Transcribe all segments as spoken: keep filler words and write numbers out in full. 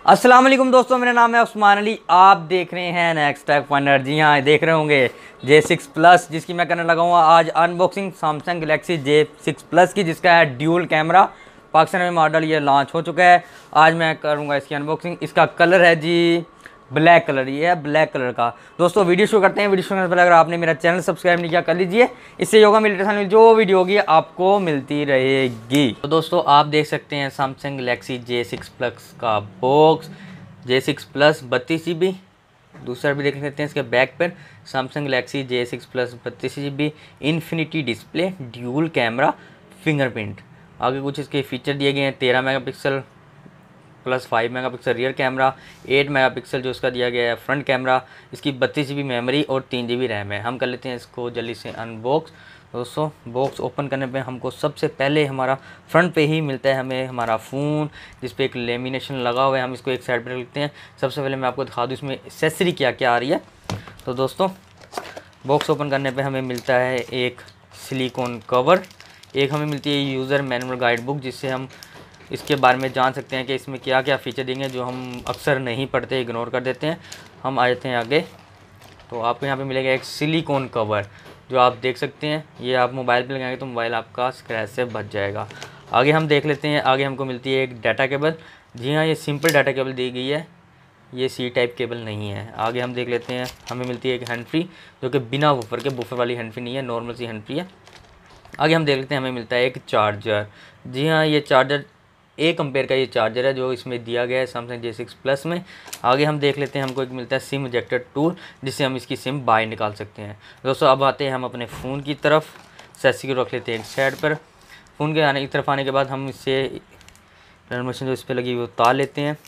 अस्सलाम वालेकुम दोस्तों, मेरा नाम है उस्मान अली। आप देख रहे हैं नेक्स्ट टेक फाइंडर। जी हाँ, देख रहे होंगे जे सिक्स प्लस, जिसकी मैं करने लगा हूँ आज unboxing Samsung Galaxy J six plus की, जिसका है ड्यूल कैमरा। पाकिस्तान में मॉडल ये लॉन्च हो चुका है। आज मैं करूँगा इसकी अनबॉक्सिंग। इसका कलर है जी ब्लैक कलर, ये है ब्लैक कलर का। दोस्तों वीडियो शुरू करते हैं। वीडियो शुरू करने से पहले अगर आपने मेरा चैनल सब्सक्राइब नहीं किया कर लीजिए, इससे योगा मेरी लेटेस्ट जो वीडियो होगी आपको मिलती रहेगी। तो दोस्तों आप देख सकते हैं Samsung Galaxy J six plus का बॉक्स, जे सिक्स प्लस बत्तीस जी बी। दूसरा भी देख सकते हैं इसके बैक पर Samsung Galaxy J six plus बत्तीस G B, infinity display, dual camera, fingerprint. आगे कुछ इसके फीचर दिए गए हैं। तेरह megapixel plus five megapixel rear camera, eight megapixel जो इसका दिया गया है फ्रंट कैमरा, इसकी बत्तीस जी बी मेमोरी और तीन जी बी रैम है। हम कर लेते हैं इसको जल्दी से अनबॉक्स। दोस्तों बॉक्स ओपन करने पे हमको सबसे पहले हमारा फ्रंट पे ही मिलता है हमें हमारा फ़ोन, जिस पे एक लेमिनेशन लगा हुआ है। हम इसको एक साइड पर रखते हैं। सबसे पहले मैं आपको दिखा दूँ इसमें एक्सेसरी क्या क्या आ रही है। तो दोस्तों बॉक्स ओपन करने पर हमें मिलता है एक सिलिकॉन कवर, एक हमें मिलती है यूज़र मैनुअल गाइड बुक, जिससे हम इसके बारे में जान सकते हैं कि इसमें क्या क्या फ़ीचर देंगे, जो हम अक्सर नहीं पढ़ते, इग्नोर कर देते हैं। हम आ जाते हैं आगे। तो आपको यहाँ पे मिलेगा एक सिलिकॉन कवर, जो आप देख सकते हैं। ये आप मोबाइल पे लगाएंगे तो मोबाइल आपका स्क्रैच से बच जाएगा। आगे हम देख लेते हैं। आगे हमको मिलती है एक डाटा केबल। जी हाँ, ये सिंपल डाटा केबल दी गई है, ये सी टाइप केबल नहीं है। आगे हम देख लेते हैं, हमें मिलती है एक हैंड फ्री, जो कि बिना वूफर के, बूफर वाली हैंड फ्री नहीं है, नॉर्मल सी हैंड फ्री है। आगे हम देख लेते हैं, हमें मिलता है एक चार्जर। जी हाँ, ये चार्जर एक एम्पेयर का ये चार्जर है जो इसमें दिया गया है सैमसंग जे सिक्स प्लस में। आगे हम देख लेते हैं, हमको एक मिलता है सिम इजेक्टर टूल, जिससे हम इसकी सिम बाहर निकाल सकते हैं। दोस्तों अब आते हैं हम अपने फ़ोन की तरफ। सेसी को रख लेते हैं एक साइड पर। फ़ोन के आने की तरफ आने के बाद हम इससे मशीन जो इस पर लगी हुई वो उतार लेते हैं।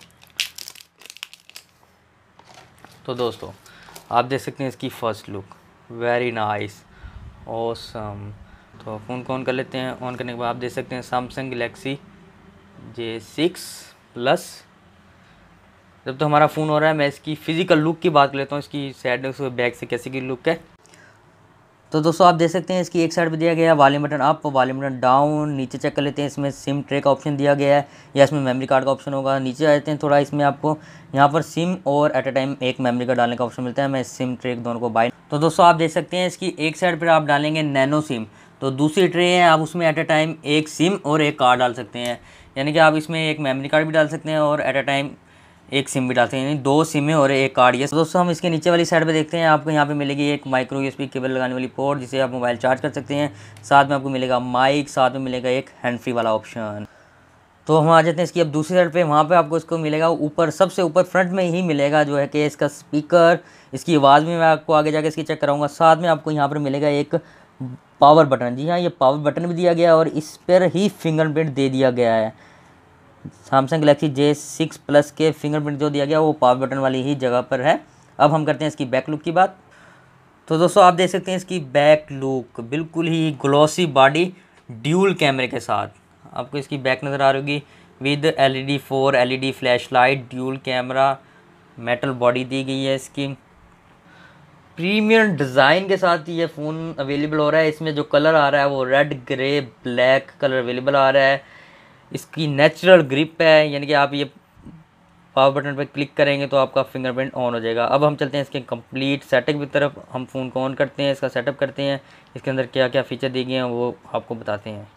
तो दोस्तों आप देख सकते हैं इसकी first look, very nice, awesome. तो फ़ोन को ऑन कर लेते हैं। ऑन करने के बाद आप देख सकते हैं Samsung Galaxy J six plus. जब तो हमारा फ़ोन हो रहा है, मैं इसकी फ़िज़िकल लुक की बात कर लेता हूँ, इसकी साइड से बैक से कैसी की लुक है। तो दोस्तों आप देख सकते हैं इसकी एक साइड पे दिया गया है volume button up, volume button down. नीचे चेक कर लेते हैं, इसमें सिम ट्रे का ऑप्शन दिया गया है, या इसमें मेमोरी कार्ड का ऑप्शन होगा। नीचे आ जाते हैं थोड़ा, इसमें आपको यहाँ पर सिम और एट अ टाइम एक मेमोरी कार्ड डालने का ऑप्शन मिलता है। मैं सिम ट्रे दोनों को बाय। तो दोस्तों आप देख सकते हैं इसकी एक साइड पर आप डालेंगे नैनो सिम, तो दूसरी ट्रे है आप उसमें एट अ टाइम एक सिम और एक कार्ड डाल सकते हैं। यानी कि आप इसमें एक मेमोरी कार्ड भी डाल सकते हैं और एट अ टाइम एक सिम भी डाल सकते हैं, यानी दो सिम और एक कार्ड। ये दोस्तों हम इसके नीचे वाली साइड पे देखते हैं, आपको यहाँ पे मिलेगी एक माइक्रो यूएसबी केबल लगाने वाली पोर्ट, जिसे आप मोबाइल चार्ज कर सकते हैं। साथ में आपको मिलेगा माइक, साथ में मिलेगा एक हैंड फ्री वाला ऑप्शन। तो हम आ जाते हैं इसकी अब दूसरी साइड पे। वहाँ पे आपको इसको मिलेगा ऊपर, सबसे ऊपर फ्रंट में ही मिलेगा जो है कि इसका स्पीकर। इसकी आवाज़ भी मैं आपको आगे जाके इसकी चेक कराऊँगा। साथ में आपको यहाँ पर मिलेगा एक पावर बटन। जी हाँ, ये पावर बटन भी दिया गया है और इस पर ही फिंगरप्रिंट दे दिया गया है। Samsung Galaxy J six plus के फिंगरप्रिंट जो दिया गया वो पावर बटन वाली ही जगह पर है। अब हम करते हैं इसकी बैक लुक की बात। तो दोस्तों आप देख सकते हैं इसकी बैक लुक, बिल्कुल ही ग्लॉसी बॉडी ड्यूल कैमरे के साथ आपको इसकी बैक नज़र आ रही होगी, with LED four LED flash light, dual camera, metal body दी गई है इसकी। प्रीमियम डिज़ाइन के साथ ये फ़ोन अवेलेबल हो रहा है। इसमें जो कलर आ रहा है वो red, grey, black colour available आ रहा है। इसकी नेचुरल ग्रिप है, यानी कि आप ये पावर बटन पर क्लिक करेंगे तो आपका फिंगरप्रिंट ऑन हो जाएगा। अब हम चलते हैं इसके कंप्लीट सेटअप की तरफ। हम फ़ोन को ऑन करते हैं, इसका सेटअप करते हैं, इसके अंदर क्या क्या फ़ीचर दिए गए हैं वो आपको बताते हैं।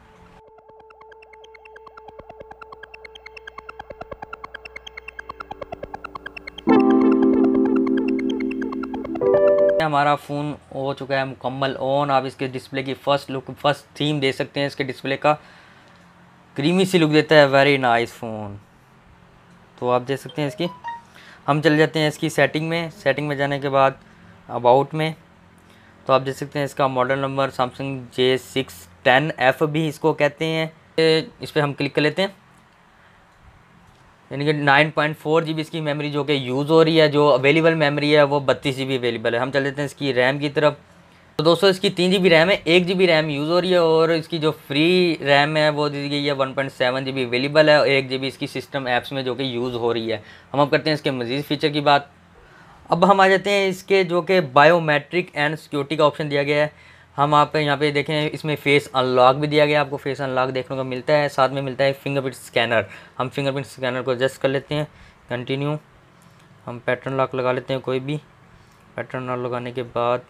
हमारा फ़ोन हो चुका है मुकम्मल ऑन। आप इसके डिस्प्ले की फ़र्स्ट लुक, फर्स्ट थीम दे सकते हैं। इसके डिस्प्ले का क्रीमी सी लुक देता है, वेरी नाइस फ़ोन। तो आप देख सकते हैं इसकी। हम चले जाते हैं इसकी सेटिंग में। सेटिंग में जाने के बाद अबाउट में, तो आप देख सकते हैं इसका model number Samsung J six ten F भी इसको कहते हैं। इस पर हम क्लिक कर लेते हैं, यानी कि nine point four G B इसकी मेमोरी जो कि यूज़ हो रही है। जो अवेलेबल मेमोरी है वो बत्तीस जी बी अवेलेबल है। हम चल देते हैं इसकी रैम की तरफ। तो दोस्तों इसकी तीन जी बी रैम है, एक जी बी रैम यूज़ हो रही है, और इसकी जो फ्री रैम है वो दी गई है one point seven G B available है, और एक जी बी इसकी सिस्टम ऐप्स में जो कि यूज़ हो रही है। हम अब करते हैं इसके मज़ीद फीचर की बात। अब हम आ जाते हैं इसके जो कि बायोमेट्रिक एंड सिक्योरिटी का ऑप्शन दिया गया है। हम आप यहाँ पे देखें, इसमें फेस अनलॉक भी दिया गया, आपको फेस अनलॉक देखने को मिलता है। साथ में मिलता है फिंगरप्रिंट स्कैनर। हम फिंगरप्रिंट स्कैनर को एडजस्ट कर लेते हैं। कंटिन्यू। हम पैटर्न लॉक लगा लेते हैं, कोई भी पैटर्न लॉक लगाने के बाद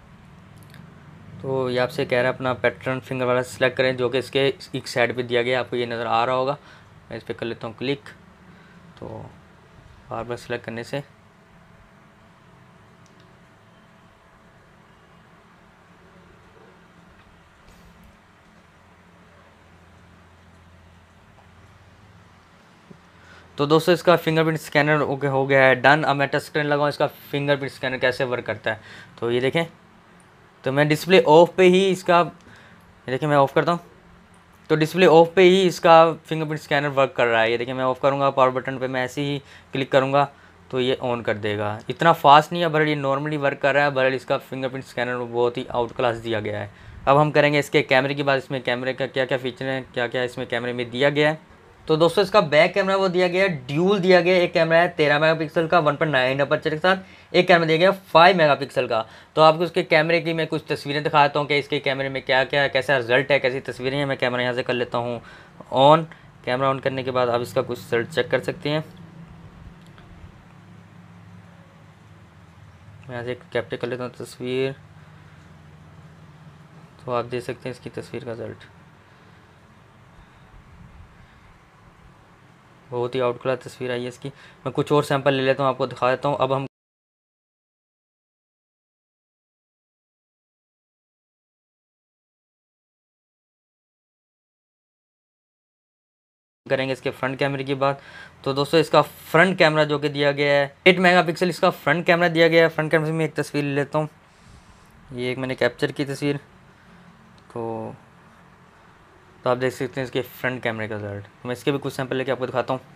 तो ये आपसे कह रहा है अपना पैटर्न फिंगर वाला सिलेक्ट करें, जो कि इसके एक साइड पे दिया गया है, आपको ये नज़र आ रहा होगा। मैं इस पर कर लेता हूँ क्लिक। तो बार बार सिलेक्ट करने से तो दोस्तों इसका फिंगरप्रिंट स्कैनर ओके हो गया है डन। अब मैं टच स्क्रीन लगाऊँ, इसका फिंगरप्रिंट स्कैनर कैसे वर्क करता है। तो ये देखें, तो मैं डिस्प्ले ऑफ पे ही इसका, ये देखिए मैं ऑफ़ करता हूँ, तो डिस्प्ले ऑफ पे ही इसका फिंगरप्रिंट स्कैनर वर्क कर रहा है। ये देखिए मैं ऑफ़ करूँगा, पावर बटन पे मैं ऐसे ही क्लिक करूँगा तो ये ऑन कर देगा। इतना फास्ट नहीं है, बरल ये नॉर्मली वर्क कर रहा है, बरल इसका फिंगरप्रिंट स्कैनर बहुत ही आउट क्लास दिया गया है। अब हम करेंगे इसके कैमरे की बात। इसमें कैमरे का क्या क्या फीचर है, क्या क्या इसमें कैमरे में दिया गया है। तो दोस्तों इसका बैक कैमरा वो दिया गया है, ड्यूल दिया गया है। एक कैमरा है तेरह मेगापिक्सल का वन पॉइंट नाइन अपर्चर के साथ, एक कैमरा दिया गया फाइव मेगापिक्सल का। तो आपको उसके कैमरे की मैं कुछ तस्वीरें दिखाता हूँ कि इसके कैमरे में क्या क्या है, कैसा रिजल्ट है, कैसी तस्वीरें हैं। मैं कैमरा यहाँ से कर लेता हूँ ऑन। कैमरा ऑन करने के बाद आप इसका कुछ रिजल्ट चेक कर सकते हैं। मैं यहाँ से कैप्चर कर लेता हूँ तस्वीर, तो आप देख सकते हैं इसकी तस्वीर का रिजल्ट बहुत ही आउट क्लास तस्वीर आई है इसकी। मैं कुछ और सैंपल ले लेता हूँ, आपको दिखा देता हूँ। अब हम करेंगे इसके फ्रंट कैमरे की बात। तो दोस्तों इसका फ्रंट कैमरा जो कि दिया गया है एट मेगापिक्सल इसका फ्रंट कैमरा दिया गया है। फ्रंट कैमरे में एक तस्वीर ले लेता हूँ, ये एक मैंने कैप्चर की तस्वीर। तो तो आप देख सकते हैं इसके फ्रंट कैमरे का रिजल्ट। तो मैं इसके भी कुछ सैंपल लेके आपको दिखाता हूँ।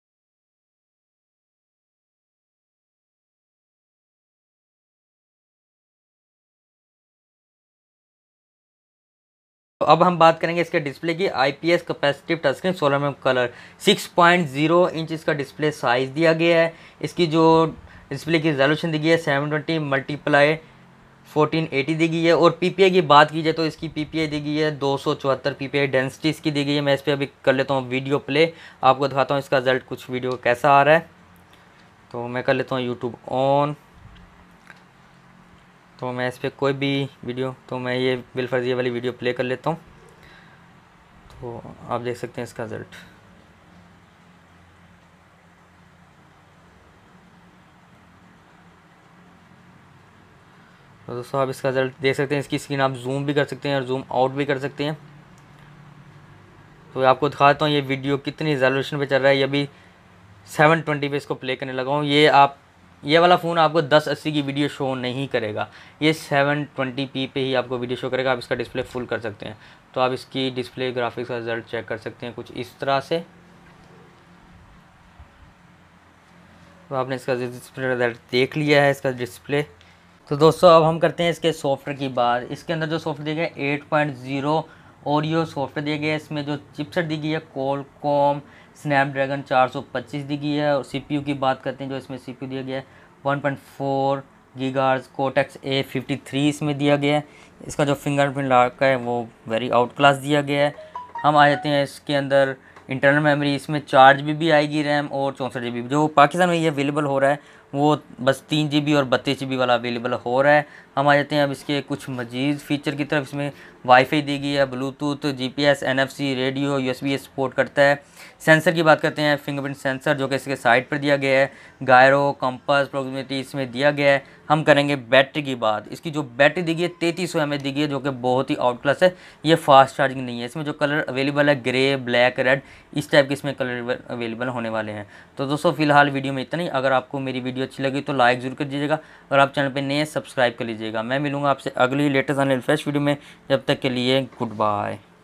तो अब हम बात करेंगे इसके डिस्प्ले की। आईपीएस कैपेसिटिव टच स्क्रीन सोलह M M colour, six point zero inch इसका डिस्प्ले साइज़ दिया गया है। इसकी जो डिस्प्ले की रेजोल्यूशन दी गई है seven twenty multiply fourteen eighty दी गई है। और पीपीआई की बात की जाए तो इसकी पीपीआई दी गई है दो सौ चौहत्तर पीपीआई डेंसिटी इसकी दी गई है। मैं इस पर अभी कर लेता हूँ वीडियो प्ले, आपको दिखाता हूँ इसका रिजल्ट कुछ वीडियो कैसा आ रहा है। तो मैं कर लेता हूँ यूट्यूब ऑन। तो मैं इस पर कोई भी वीडियो, तो मैं ये बिलफर्ज ये वाली वीडियो प्ले कर लेता हूँ। तो आप देख सकते हैं इसका रिजल्ट। तो दोस्तों आप इसका रिजल्ट देख सकते हैं। इसकी स्क्रीन आप जूम भी कर सकते हैं और जूम आउट भी कर सकते हैं। तो आपको दिखाता हूँ ये वीडियो कितनी रेजोल्यूशन पे चल रहा है। ये अभी सेवन ट्वेंटी पे इसको प्ले करने लगा हूँ। ये आप ये वाला फ़ोन आपको दस अस्सी की वीडियो शो नहीं करेगा, ये सेवन ट्वेंटी पी पे ही आपको वीडियो शो करेगा। आप इसका डिस्प्ले फुल कर सकते हैं। तो आप इसकी डिस्प्ले ग्राफिक्स का रिजल्ट चेक कर सकते हैं कुछ इस तरह से। तो आपने इसका डिस्प्ले रिजल्ट देख लिया है, इसका डिस्प्ले। तो दोस्तों अब हम करते हैं इसके सॉफ्टवेयर की बात। इसके अंदर जो सॉफ्टवेयर दिया गया है eight point zero Oreo software दिया गया है। इसमें जो चिपसेट दी गई है क्वालकॉम स्नैपड्रैगन फोर ट्वेंटी दी गई है। और सीपीयू की बात करते हैं, जो इसमें सीपीयू दिया गया है one point four gigahertz Cortex A fifty three इसमें दिया गया है। इसका जो फिंगरप्रिंट लॉक है वो वेरी आउट क्लास दिया गया है। हम आ जाते हैं इसके अंदर इंटरनल मेमोरी। इसमें चार जी बी भी आएगी रैम और चौंसठ जी बी। जो पाकिस्तान में ये अवेलेबल हो रहा है वो बस तीन जी बी और बत्तीस जी बी वाला अवेलेबल हो रहा है। हम आ जाते हैं अब इसके कुछ मजीद फीचर की तरफ। इसमें वाईफाई दी गई है, Bluetooth, GPS, NFC, radio, USB support करता है। सेंसर की बात करते हैं, फिंगरप्रिंट सेंसर जो कि इसके साइड पर दिया गया है। गायरो, कंपास, प्रॉक्सिमिटी इसमें दिया गया है। हम करेंगे बैटरी की बात। इसकी जो बैटरी दी गई है तैंतीस सौ एम एच दी गई है, जो कि बहुत ही आउट क्लास है। ये फास्ट चार्जिंग नहीं है। इसमें जो कलर अवेलेबल है ग्रे, ब्लैक, रेड, इस टाइप के इसमें कलर अवेलेबल होने वाले हैं। तो दोस्तों फिलहाल वीडियो में इतना ही। अगर आपको मेरी वीडियो अच्छी लगी तो लाइक ज़रूर कर दीजिएगा। अगर आप चैनल पर नए सब्सक्राइब कर लीजिएगा। मैं मिलूँगा आपसे अगली लेटेस्ट एंड फ्रेश वीडियो में। जब तक के लिए गुड बाय।